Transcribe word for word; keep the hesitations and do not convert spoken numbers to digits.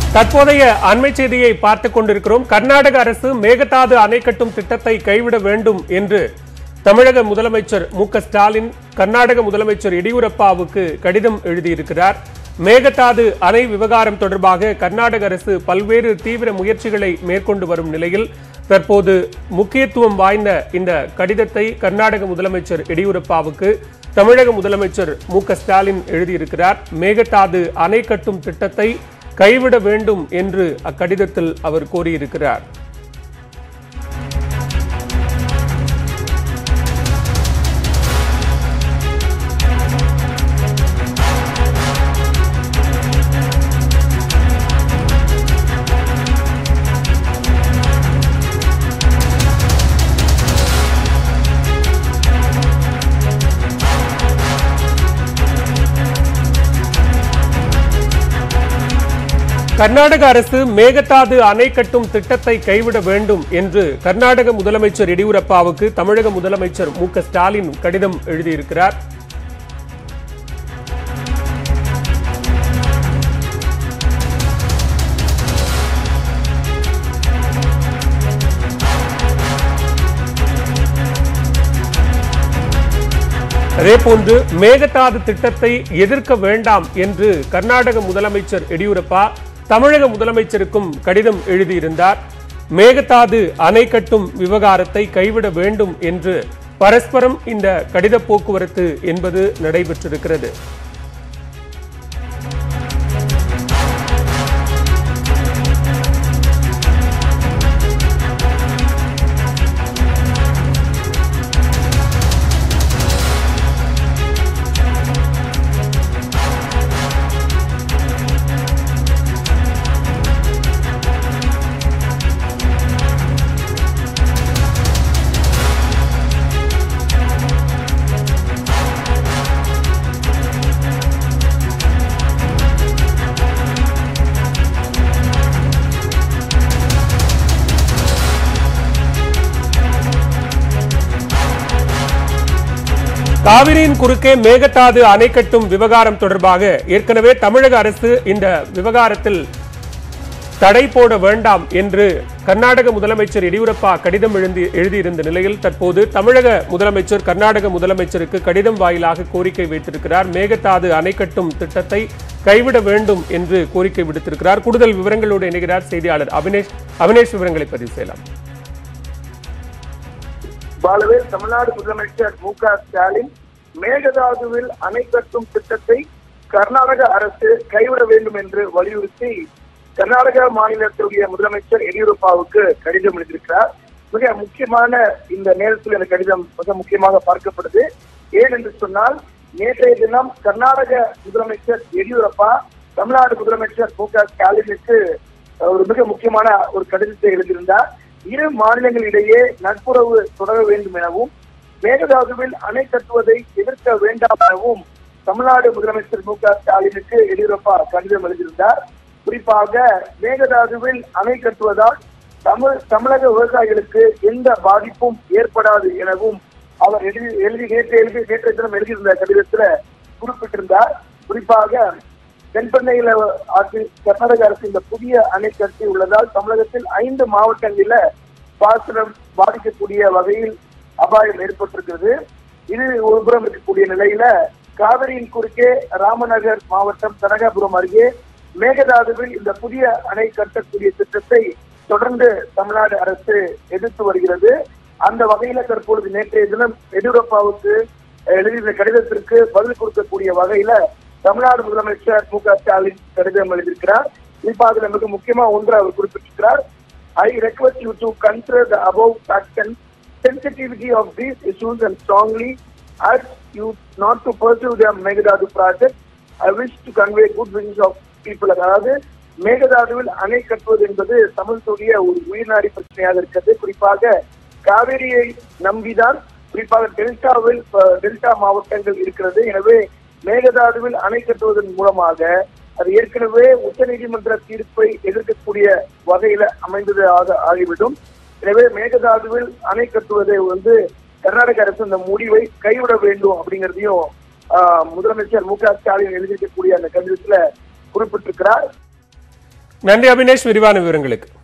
தற்போதைய அண்மை செய்தியை பார்த்துக் கொண்டிருக்கிறோம். கர்நாடக அரசு மேகதாது அணை கட்டும் திட்டத்தை கைவிட வேண்டும் என்று தமிழக முதலமைச்சர் மு க ஸ்டாலின் கர்நாடக முதலமைச்சர் எடியூரப்பாவுக்கு கடிதம் எழுதியிருக்கிறார். மேகதாது அணை விவகாரம் தொடர்பாக கர்நாடக அரசு பல்வேறு தீவிர முயற்சிகளை மேற்கொண்டு வரும் நிலையில் தற்போது முக்கியத்துவம் வாய்ந்த இந்த கடிதத்தை கர்நாடக முதலமைச்சர் எடியூரப்பாவுக்கு தமிழக முதலமைச்சர் மு க ஸ்டாலின் எழுதியிருக்கிறார். மேகதாது அணை கட்டும் திட்டத்தை கைவிட வேண்டும் என்று அக்கடிதத்தில் அவர் கோரியிருக்கிறார். கர்நாடக அரசு மேகதாது அணை கட்டும் திட்டத்தை கைவிட வேண்டும் என்று கர்நாடக முதலமைச்சர் எடியூரப்பாவுக்கு தமிழக முதலமைச்சர் மு க ஸ்டாலின் கடிதம் எழுதியிருக்கிறார். அதேபோன்று மேகதாது திட்டத்தை எதிர்க்க வேண்டாம் என்று கர்நாடக முதலமைச்சர் எடியூரப்பா தமிழக முதலமைச்சருக்கும் கடிதம் எழுதியிருந்தார். மேகதாது அணை கட்டும் விவகாரத்தை கைவிட வேண்டும் என்று பரஸ்பரம் இந்த கடித போக்குவரத்து என்பது நடைபெற்றிருக்கிறது. காவிரியின் குறுக்கே மேகதாது அணை கட்டும் விவகாரம் தொடர்பாக ஏற்கனவே தமிழக அரசு இந்த விவகாரத்தில் தடை போட வேண்டாம் என்று கர்நாடக முதலமைச்சர் எடியூரப்பா கடிதம் எழுதி எழுதியிருந்த நிலையில் தற்போது தமிழக முதலமைச்சர் கர்நாடக முதலமைச்சருக்கு கடிதம் வாயிலாக கோரிக்கை வைத்திருக்கிறார். மேகதாது அணை கட்டும் திட்டத்தை கைவிட வேண்டும் என்று கோரிக்கை விடுத்திருக்கிறார். கூடுதல் விவரங்களோடு இணைகிறார் செய்தியாளர் அபினேஷ். அபினேஷ், விவரங்களை பதிவு செய்யலாம். பாலவேல், தமிழ்நாடு முதலமைச்சர் மு க ஸ்டாலின் மேகதாதுவில் அணை கட்டும் திட்டத்தை கர்நாடக அரசு கைவிட வேண்டும் என்று வலியுறுத்தி கர்நாடக மாநிலத்துடைய முதலமைச்சர் எடியூரப்பாவுக்கு கடிதம் எழுதியிருக்கிறார். மிக முக்கியமான இந்த நேரத்தில் இந்த கடிதம் மிக முக்கியமாக பார்க்கப்படுது. ஏன் என்று சொன்னால், நேற்றைய தினம் கர்நாடக முதலமைச்சர் எடியூரப்பா தமிழ்நாடு முதலமைச்சர் மு க ஸ்டாலினுக்கு ஒரு மிக முக்கியமான ஒரு கடிதத்தை எழுதியிருந்தார். இரு மாநிலங்களிடையே நட்புறவு தொடர வேண்டும் எனவும் மேகதாதுவில் அணை கட்டுவதை எதிர்க்க வேண்டாம் எனவும் தமிழ்நாடு முதலமைச்சர் மு க ஸ்டாலினுக்கு எடியூரப்பா கடிதம் எழுதியிருந்தார். குறிப்பாக மேகதாதுவில் அணை கட்டுவதால் தமிழ் தமிழக விவசாயிகளுக்கு எந்த பாதிப்பும் ஏற்படாது எனவும் அவர் எழுதி எழுதி நேற்று எழுதி நேற்றைய தினம் எழுதியிருந்த கடிதத்துல குறிப்பிட்டிருந்தார். குறிப்பாக தென்பெண்ணையில ஆட்சி கர்நாடக அரசு இந்த புதிய அணை கட்டி உள்ளதால் தமிழகத்தில் ஐந்து மாவட்டங்களில பாசனம் பாதிக்கக்கூடிய வகையில் அபாயம் ஏற்பட்டிருக்கிறது. இது ஒருபுறம் இருக்கக்கூடிய நிலையில காவிரியின் குறுக்கே ராமநகர் மாவட்டம் கனகாபுரம் அருகே மேகதாதுவில் இந்த புதிய அணை கட்டக்கூடிய திட்டத்தை தொடர்ந்து தமிழ்நாடு அரசு எதிர்த்து வருகிறது. அந்த வகையில தற்பொழுது நேற்றைய தினம் எடியூரப்பாவுக்கு எழுதிய கடிதத்திற்கு பதில் கொடுக்கக்கூடிய வகையில தமிழ்நாடு முதலமைச்சர் மு க ஸ்டாலின் கடிதம் எழுதியிருக்கிறார். குறிப்பாக மிக முக்கியமா ஒன்று அவர் குறிப்பிட்டிருக்கிறார். I request you to consider the above facts and sensitivity of these issues and strongly urge you not to pursue the Meghdadu project. I wish to convey good wishes of people. அதாவது மேகதாதுவில் அணை கட்டுவது என்பது தமிழகத்துடைய ஒரு உயிர்நாடி பிரச்சனையாக இருக்கிறது. குறிப்பாக காவிரியை நம்பிதான் குறிப்பாக டெல்டாவில் டெல்டா மாவட்டங்கள் இருக்கிறது. எனவே மேகதாதுவில் அணை கட்டுவதன் மூலமாக அது ஏற்கனவே உச்ச நீதிமன்ற தீர்ப்பை எதிர்க்கக்கூடிய வகையில அமைந்தது ஆக ஆகிவிடும். எனவே மேகதாதுவில் அணை கட்டுவதை வந்து கர்நாடக அரசு இந்த முடிவை கைவிட வேண்டும் அப்படிங்கிறதையும் முதலமைச்சர் மு க ஸ்டாலின் எழுதியிருக்கக்கூடிய அந்த கடிதத்துல குறிப்பிட்டிருக்கிறார். நன்றி அபினேஷ், விரிவான விவரங்களுக்கு.